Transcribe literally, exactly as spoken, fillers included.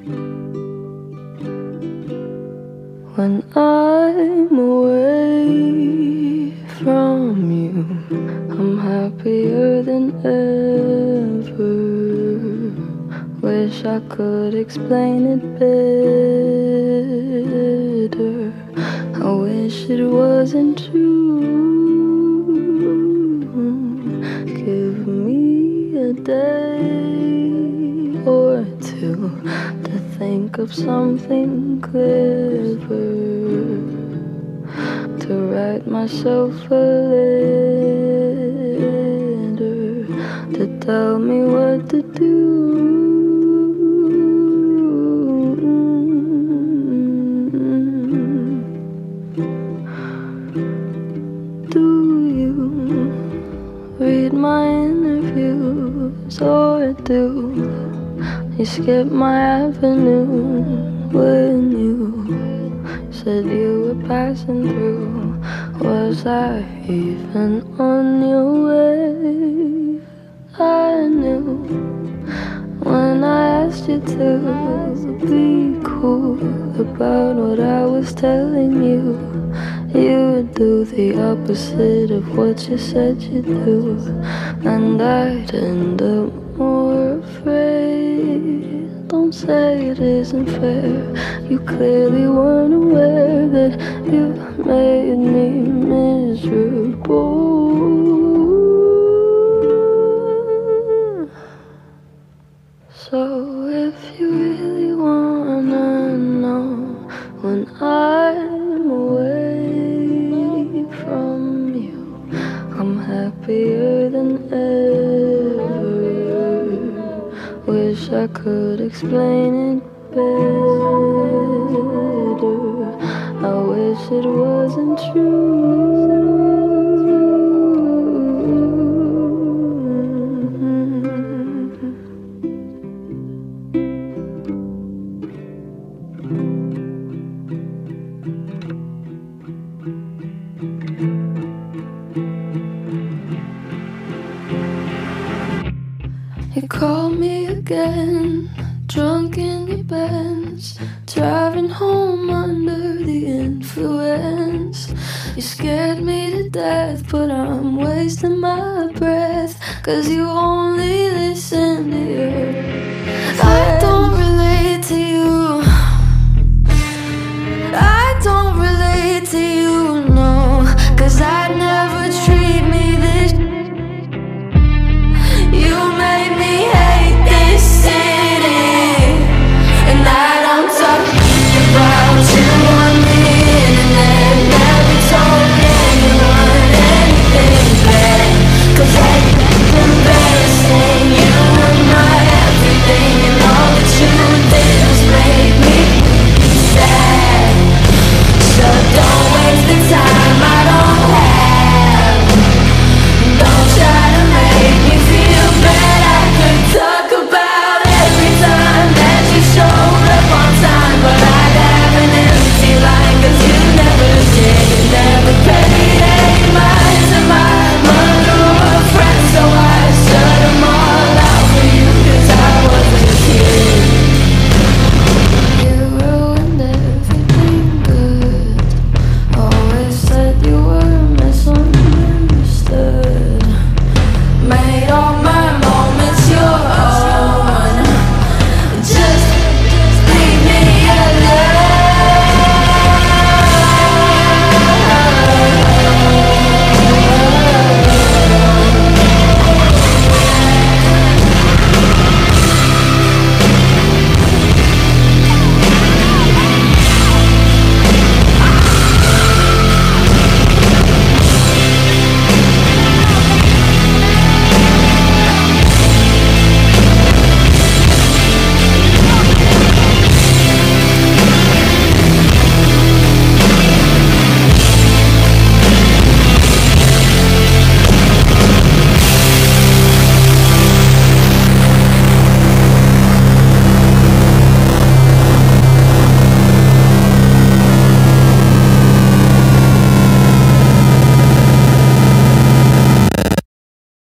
When I'm away from you, I'm happier than ever. Wish I could explain it better. I wish it wasn't true. Give me a day or two to think of something clever, to write myself a letter, to tell me what to do. Do you read my interviews, or do you skip my avenue when you said you were passing through? Was I even on your way? I knew when I asked you to be cool about what I was telling you, you would do the opposite of what you said you'd do, and I'd end up more afraid. Don't say it isn't fair. You clearly weren't aware that you made me miserable. So if you really wanna know when I'm away from you, I'm happier than ever. Wish I could explain it better. I wish it wasn't true. You called me again, drunk in your Benz, driving home under the influence. You scared me to death, but I'm wasting my breath, 'cause you only